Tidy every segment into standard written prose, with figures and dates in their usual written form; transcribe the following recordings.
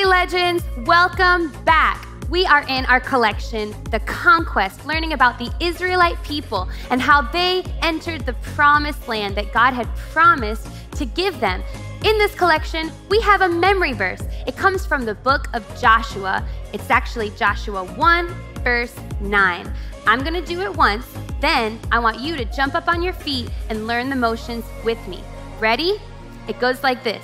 Legends, welcome back. We are in our collection, The Conquest, learning about the Israelite people and how they entered the promised land that God had promised to give them. In this collection, we have a memory verse. It comes from the book of Joshua. It's actually Joshua 1, verse 9. I'm gonna do it once, then I want you to jump up on your feet and learn the motions with me. Ready? It goes like this.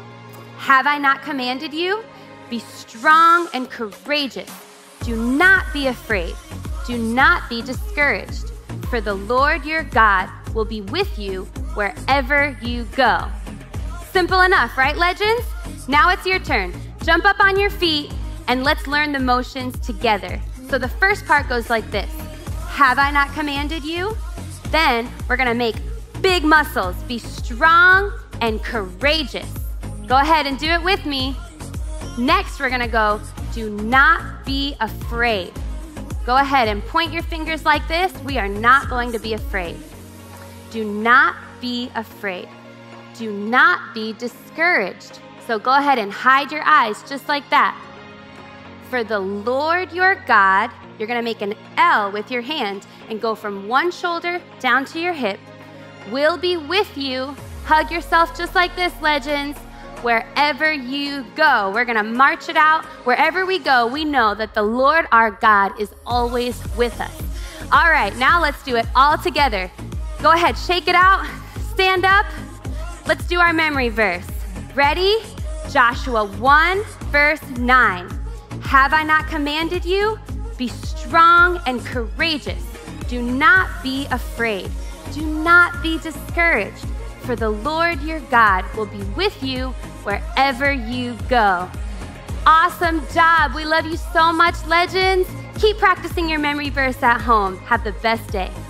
Have I not commanded you? Be strong and courageous. Do not be afraid. Do not be discouraged. For the Lord your God will be with you wherever you go. Simple enough, right, Legends? Now it's your turn. Jump up on your feet and let's learn the motions together. So the first part goes like this. Have I not commanded you? Then we're gonna make big muscles. Be strong and courageous. Go ahead and do it with me. Next, we're gonna go, do not be afraid. Go ahead and point your fingers like this. We are not going to be afraid. Do not be afraid. Do not be discouraged. So go ahead and hide your eyes just like that. For the Lord your God, you're gonna make an L with your hand and go from one shoulder down to your hip, will be with you. Hug yourself just like this, Legends. Wherever you go, we're gonna march it out. Wherever we go, we know that the Lord our God is always with us. All right, now let's do it all together. Go ahead, shake it out, stand up. Let's do our memory verse. Ready? Joshua 1, verse 9. Have I not commanded you? Be strong and courageous. Do not be afraid. Do not be discouraged. For the Lord your God will be with you wherever you go. Awesome job. We love you so much, Legends. Keep practicing your memory verse at home. Have the best day.